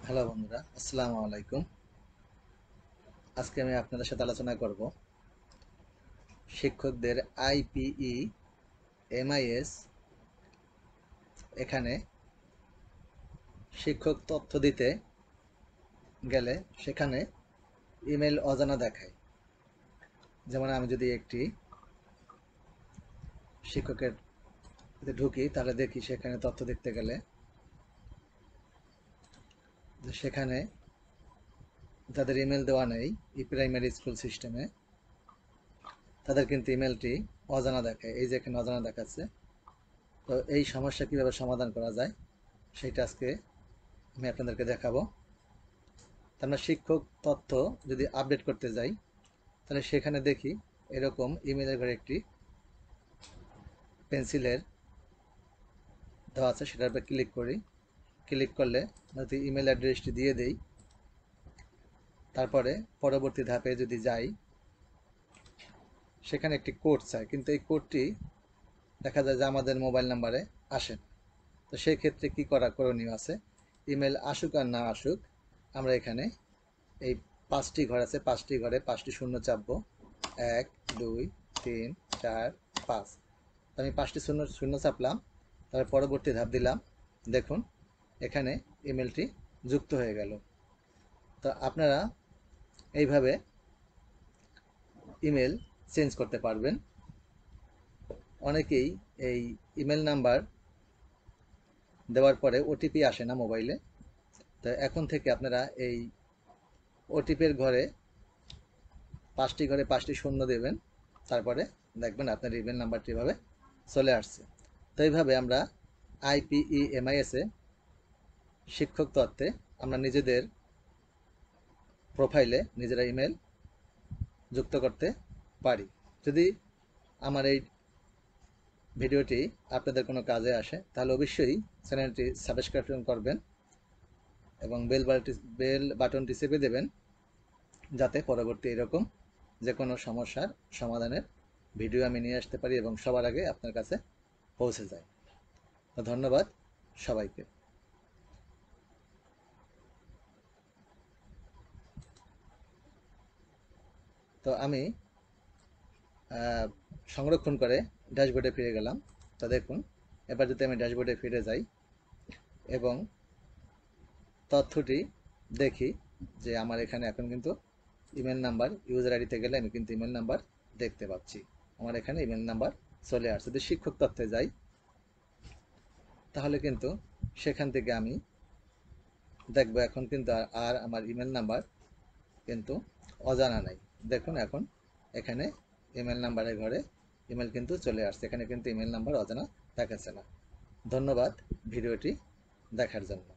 Hello বন্ধুরা, আসসালামু আলাইকুম। আজকে আমি আপনাদের সাথে আলোচনা করব শিক্ষকদের আইপিই এমআইএস। এখানে শিক্ষক তথ্য দিতে গেলে সেখানে ইমেল অজানা দেখায়। যেমন আমি যদি একটি শিক্ষকের ঢুকি তাহলে দেখি সেখানে তথ্য দেখতে গেলে সেখানে যাদের ইমেল দেওয়া নেই প্রাইমারি স্কুল সিস্টেমে, তাদের কিন্তু ইমেলটি অজানা দেখায়। এই যে এখানে অজানা দেখাচ্ছে। তো এই সমস্যা কিভাবে সমাধান করা যায় সেটা আজকে আমি আপনাদেরকে দেখাবো। আমরা শিক্ষক তথ্য যদি আপডেট করতে যাই তাহলে সেখানে দেখি এরকম ইমেলের ঘরে একটি পেন্সিলের দেওয়া আছে, সেটার উপর ক্লিক করি। ক্লিক করলে যদি ইমেল অ্যাড্রেসটি দিয়ে দেই, তারপরে পরবর্তী ধাপে যদি যাই সেখানে একটি কোড চাই, কিন্তু এই কোডটি দেখা যায় যে আমাদের মোবাইল নাম্বারে আসে না। তো সেই ক্ষেত্রে কি করণীয় আছে, ইমেল আসুক আর না আসুক আমরা এখানে এই 5টি ঘর আছে, 5টি ঘরে 5টি শূন্য চাপবো। 1 2 3 4 5। আমি 5টি শূন্য শূন্য চাপলাম, তারপর পরবর্তী ধাপ দিলাম। দেখুন এখানে ইমেলটি যুক্ত হয়ে গেল। তো আপনারা এইভাবে ইমেল চেঞ্জ করতে পারবেন। অনেকেই এই ইমেল নাম্বার দেওয়ার পরে ওটিপি আসে না মোবাইলে। তো এখন থেকে আপনারা এই ওটিপির ঘরে 5টি ঘরে 5টি শূন্য দেবেন, তারপরে দেখবেন আপনার ইমেল নাম্বারটি এভাবে চলে আসছে। তো এইভাবে আমরা আইপিই এমআইএসে শিক্ষক তত্ত্বে আমরা নিজেদের প্রোফাইলে নিজেরা ইমেল যুক্ত করতে পারি। যদি আমার এই ভিডিওটি আপনাদের কোনো কাজে আসে তাহলে অবশ্যই চ্যানেলটি সাবস্ক্রাইব করবেন এবং বেল বাটনটি চেপে দেবেন, যাতে পরবর্তী এরকম যে কোনো সমস্যার সমাধানের ভিডিও আমি নিয়ে আসতে পারি এবং সবার আগে আপনার কাছে পৌঁছে যায়। তো ধন্যবাদ সবাইকে। তো আমি সংরক্ষণ করে ড্যাশবোর্ডে ফিরে গেলাম। তো দেখুন এবার যদি আমি ড্যাশবোর্ডে ফিরে যাই এবং তথ্যটি দেখি যে আমার এখানে এখন কিন্তু ইমেল নাম্বার, ইউজার আইডিতে গেলে আমি কিন্তু ইমেল নাম্বার দেখতে পাচ্ছি। আমার এখানে ইমেল নাম্বার চলে আসছে। যদি শিক্ষক তথ্যে যাই তাহলে কিন্তু সেখান থেকে আমি দেখবো এখন কিন্তু আর আমার ইমেল নাম্বার কিন্তু অজানা নাই। দেখুন এখন এখানে ইমেল নাম্বারের ঘরে ইমেল কিন্তু চলে আসছে, এখানে কিন্তু ইমেল নাম্বার অজানা দেখাচ্ছে না। ধন্যবাদ ভিডিওটি দেখার জন্য।